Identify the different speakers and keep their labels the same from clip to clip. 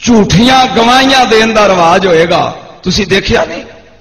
Speaker 1: جھوٹیاں گواہیاں دین دا رواج ہوئے گا. تسی دیکھیا نہیں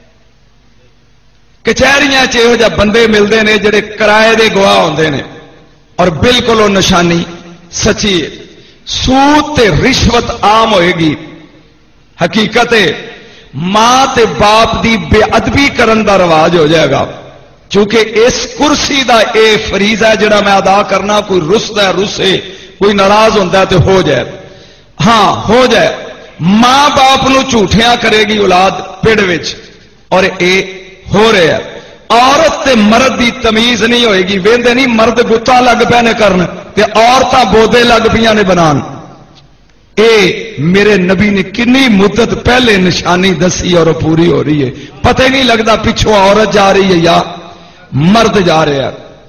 Speaker 1: کچہریاں چ یہو جہ بندے ملتے ہیں جڑے کرائے دے گواہ ہوندے نے اور بالکل وہ نشانی سچی ہے. سود تے رشوت عام ہوئے گی. حقیقت ہے ماں تے باپ دی بے ادبی کرن دا رواج ہو جائے گا. چونکہ اس کرسی دا اے فریضہ ہے جڑا میں ادا کرنا. کوئی رسدا ہے رسے, کوئی ناراض ہوتا ہے تو ہو جائے. ہاں ہو جائے. ماں باپ نو جھوٹیاں کرے گی اولاد پیڑ وچ, اور اے ہو رہا ہے. عورت تے مرد دی تمیز نہیں ہوئے گی. ویندے نہیں مرد گتا لگ پے نے کرن تے عورتاں بودے لگ پیاں نے بنان. اے میرے نبی نے کنی مدت پہلے نشانی دسی اور پوری ہو رہی ہے. پتہ ہی نہیں لگتا پچھوں عورت جا رہی ہے یا مرد جا رہا ہے.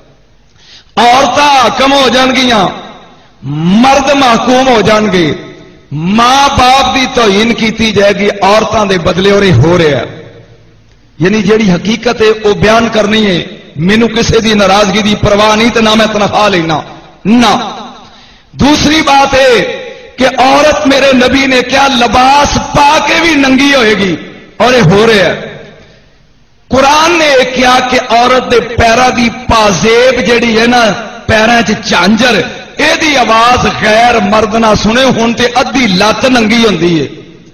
Speaker 1: عورتاں حاکم ہو جان گیاں, مرد محکوم ہو جان گے. ماں باپ دی توہین کیتی جائے گی عورتاں دے بدلے, اور یہ ہو رہا ہے. یعنی جیڑی حقیقت ہے وہ بیان کرنی ہے. مینوں کسی دی ناراضگی دی پرواہ نہیں تو نہ میں تنخواہ لینا نہ. دوسری بات ہے کہ عورت میرے نبی نے کیا لباس پا کے بھی ننگی ہوئے گی, اور یہ ہو رہا ہے. قرآن نے کیا کہ عورت دے پیرا دی پازیب جیڑی ہے نا, پیراں چ چانجر, اے دی آواز غیر مرد نہ سنے. ہن تے ادھی لت ننگی ہوندی ہے.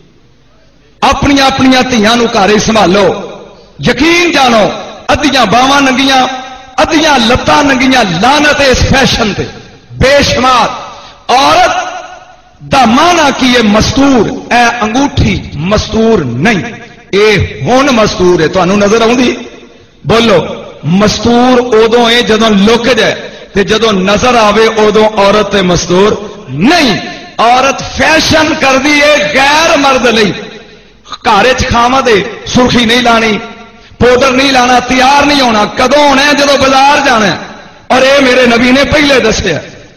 Speaker 1: اپنی اپنی دھیاں نو گھر سنبھالو, یقین جانو ادیاں باواں ننگیاں, ادیاں لتاں ننگیاں. لعنت اس فیشن تے بے شمار. عورت دا معنی کی ہے مستور. اے انگوٹھی مستور نہیں, اے ہن مستور ہے. تانوں نظر آؤندی؟ بولو. مستور ادوں ہے جدوں لک جائے, تے جدوں نظر آوے ادوں عورت تے مستور نہیں. عورت فیشن کر دی ہے غیر مرد لئی. گھر کھاوا دے سرخی نہیں لانی, پاؤڈر نہیں لانا, تیار نہیں ہونا. کدوں ہونا ہے؟ جدوں بازار جانا ہے. اور اے میرے نبی نے پہلے دسیا.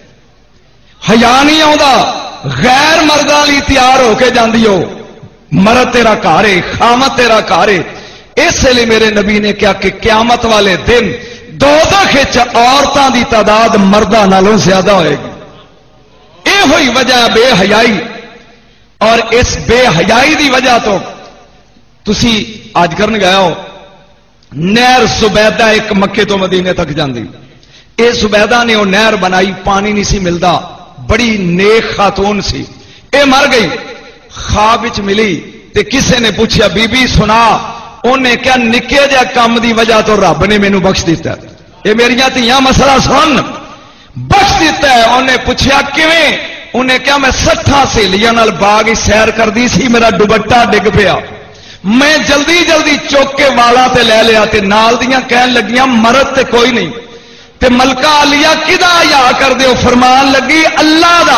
Speaker 1: حیا نہیں آਉਂدا, غیر مرداں لی تیار ہو کے جاندی ہو. مرد تیرا گھر ہے, خامت تیرا گھر ہے. اس لیے میرے نبی نے کیا کہ قیامت والے دن دوزخ وچ عورتاں دی تعداد مرداں نالوں زیادہ ہوئے گی. اے ہوئی وجہ بے حیائی. اور اس بے حیائی دی وجہ تو تسی آج کرن گیا ہو نہر زبیدہ ایک مکے تو مدینے تک جاندی. اے زبیدہ نے وہ نہر بنائی, پانی نہیں سی ملدا, بڑی نیک خاتون سی. اے مر گئی, خواب وچ ملی تے کسے نے پوچھا بی بی سنا. انہیں کیا نکے جا کام دی وجہ تو رب نے مینوں بخش دیتا ہے. اے میریاں دھیاں مسئلہ سن, بخش دیتا ہے. انہیں پوچھا کیویں؟ انہیں کیا میں 60 سہیلیاں نال باغ سیر کردی سی, میرا دوپٹہ ڈگ پیا, میں جلدی جلدی چوک کے والا تے لے لیا. تے نال دیاں کہن لگیاں مرد تے کوئی نہیں. تے ملکہ علیہ کدا حیا کر دیو؟ فرمان لگی اللہ دا.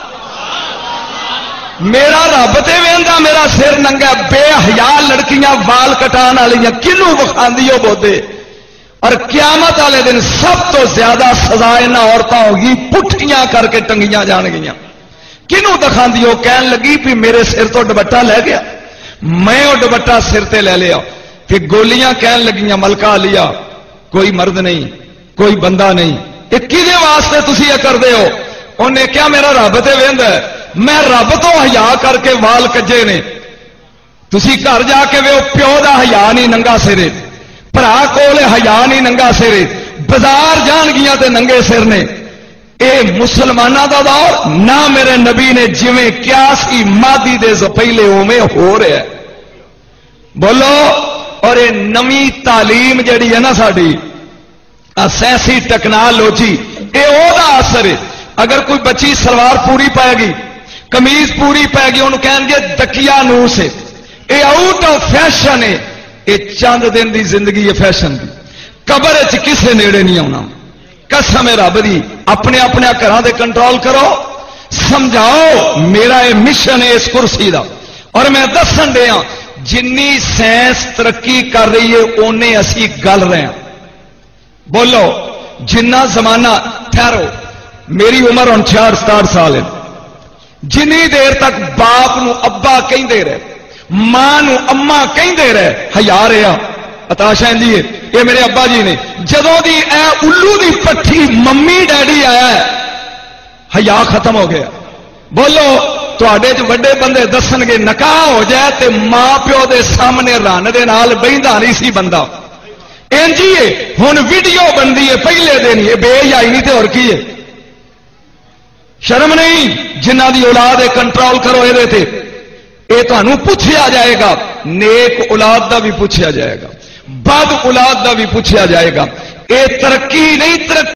Speaker 1: میرا رب تے ویندا میرا سر ننگا. بے حیا لڑکیاں وال کٹان والیاں کنوں وکھاندیو بودے. اور قیامت والے دن سب تو زیادہ سزا انہاں عورتاں ہوگی پٹھیاں کر کے ٹنگیاں جان گیاں. کنوں دکھاندیو؟ کہن لگی بھی میرے سر تو دوپٹہ لے گیا, میں وہ دوپٹہ سر تے لے لیا. پھر گولیاں کہن لگیاں ملکہ علیہ کوئی مرد نہیں, کوئی بندہ نہیں. یہ کدے واسطے تسی یہ کردے ہو؟ انہیں کیا میرا رب تے ویندا ہے, میں رب تو حیا کر کے وال کجے نے. تسی گھر جا کے ویو پیو دا حیا نہیں ننگا سرے, بھرا کول حیا نہیں ننگا سرے, بازار جان گیاں تے ننگے سر نے. اے مسلمانوں دا دور نہ میرے نبی نے جویں کیا سی مادی دے پہلے اوویں ہو رہا ہے. بولو. اور یہ نویں تعلیم جڑی ہے نا ساڈی سائنسی ٹیکنالوجی, اے او دا اثر ہے. اگر کوئی بچی سلوار پوری پائے گی, کمیز پوری پائے گی, انہوں کہیں گے دکیا نوس ہے. اے آؤٹ آف فیشن ہے. اے چند دن دی زندگی ہے فیشن دی. قبر وچ کسے نیڑے نہیں آنا. قسم رب دی اپنے اپنے گھراں دے کنٹرول کرو. سمجھاؤ میرا یہ مشن ہے اس کرسی دا. اور میں دسن دیا جنی سائنس ترقی کر رہی ہے اونے اسی گل رہے ہیں. بولو جنہ زمانہ ٹھہرو, میری عمر 66-67 سال ہے. جنی دیر تک باپ نو ابا کہندے رہے, ماں نو اما کہندے رہے, حیا رہا. اتاشا جی یہ میرے ابا جی نے جدوں دی اے الو دی پٹھی ممی ڈیڈی آیا ہے, حیا ختم ہو گیا. بولو तुहाडे च वड्डे बंदे दसणगे नकाह हो जाए तो मां प्यो के सामने रन दे नाल बहिंदा नहीं सी बंदा इंजी है हुण वीडियो बनती है पहले दिन ये बेहयाई नहीं तो और की है शर्म नहीं जिन्हां दी औलाद है कंट्रोल करो ये तुहानू पूछया जाएगा नेक औलाद दा भी पूछया जाएगा बद औलाद दा भी पूछया जाएगा ये तरक्की नहीं तरक्की